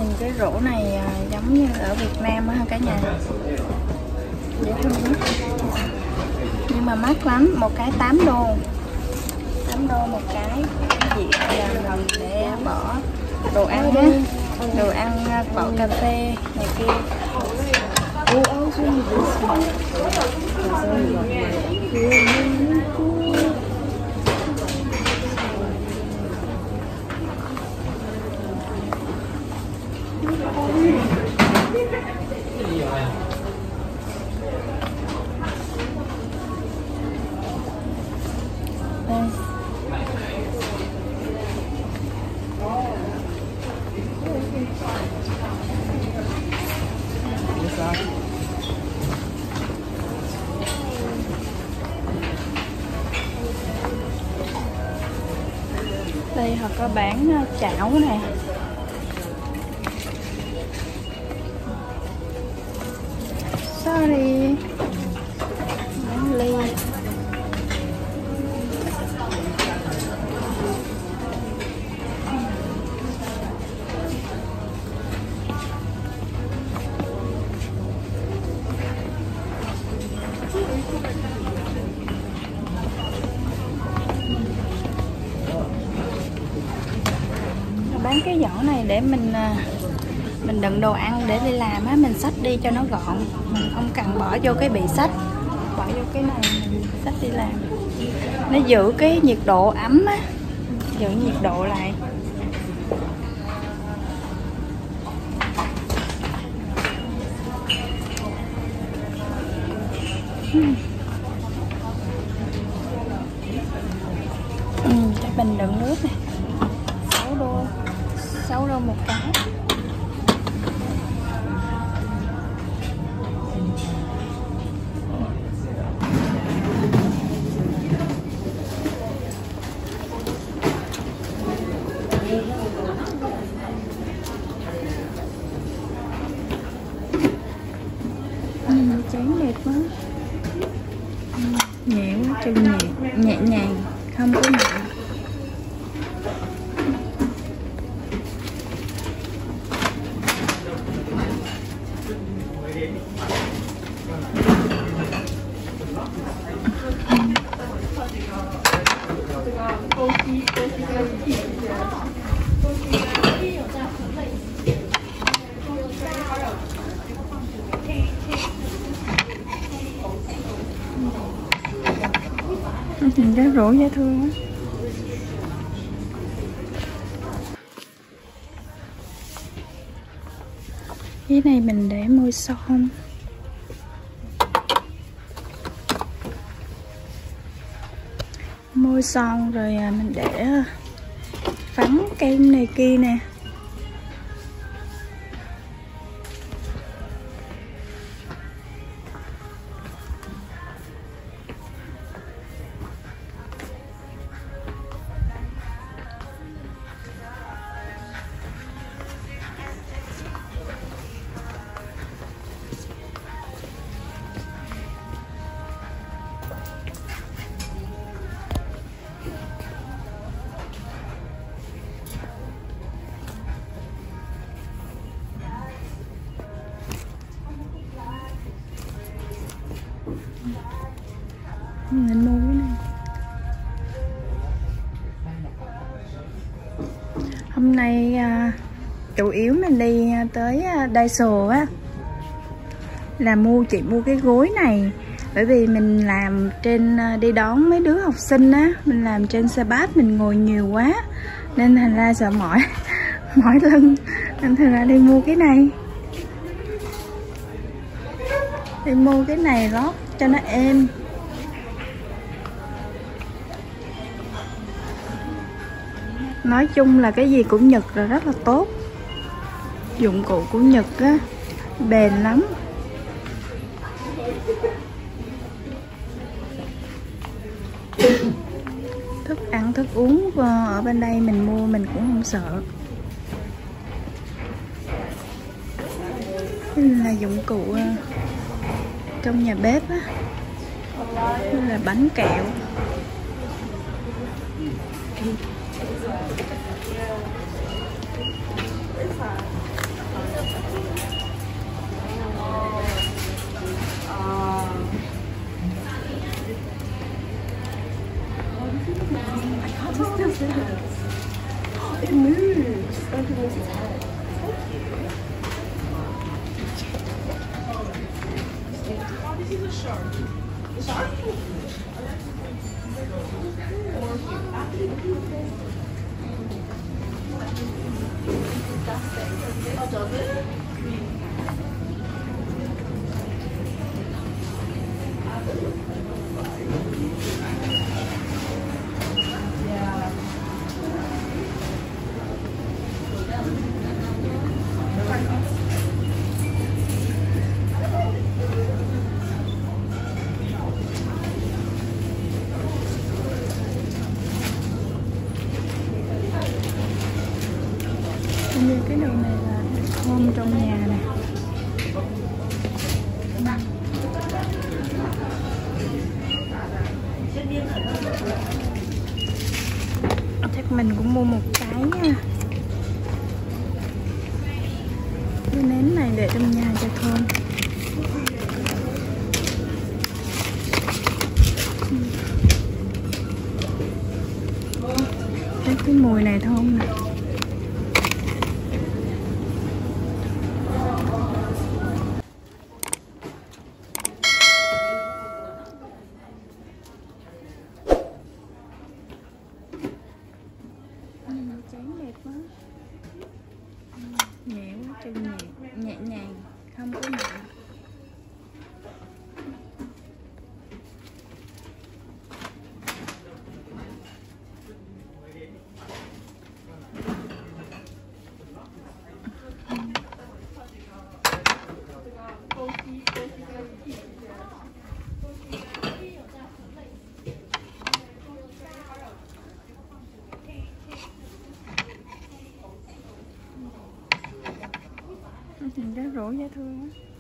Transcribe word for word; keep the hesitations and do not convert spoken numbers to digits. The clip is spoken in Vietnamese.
Nhìn cái rổ này à, giống như ở Việt Nam á cả nhà. Dễ thương lắm. Nhưng mà mắc lắm, một cái tám đô. tám đô một cái. Chị làm mình để bỏ đồ ăn á, đồ ăn bỏ cà phê này kia. Đây họ có bán chảo này. Sorry. Bán ly. Bán cái giỏ này để mình mình đựng đồ ăn để đi làm á, mình xách đi cho nó gọn, mình không cần bỏ vô cái bị xách, bỏ vô cái này mình xách đi làm. Nó giữ cái nhiệt độ ấm á, giữ nhiệt độ lại. Hmm. Ừ, cái bình đựng nước này sáu đô, sáu đô một cái. Ừ, chán đẹp quá. Ừ, nhẹ quá, chân nhẹ, nhẹ nhàng, không có nặng. Nhìn cái rổ dễ thương quá. Cái này mình để môi son. Môi son rồi mình để phấn kem này kia nè. Mình mua cái này. Hôm nay à, chủ yếu mình đi tới Daiso á, là mua chị mua cái gối này, bởi vì mình làm trên đi đón mấy đứa học sinh á, mình làm trên xe bus mình ngồi nhiều quá nên thành ra sợ mỏi mỏi lưng, nên thành ra đi mua cái này, đi mua cái này lót cho nó êm. Nói chung là cái gì của Nhật là rất là tốt. Dụng cụ của Nhật á, bền lắm. Thức ăn, thức uống ở bên đây mình mua mình cũng không sợ. Đây là dụng cụ trong nhà bếp á. Đây là bánh kẹo. It moves. Don't you miss its head? Oh, this is a shark. The shark? Oh, does it? Như cái đồ này là thơm trong nhà nè. Chắc mình cũng mua một cái nha. Cái nến này để trong nhà cho thơm. Thấy cái mùi này thơm nè. Chén đẹp quá, nhẹ quá, chân nhẹ, nhẹ nhàng, không có nặng. Nhìn rất rỗ dễ thương quá.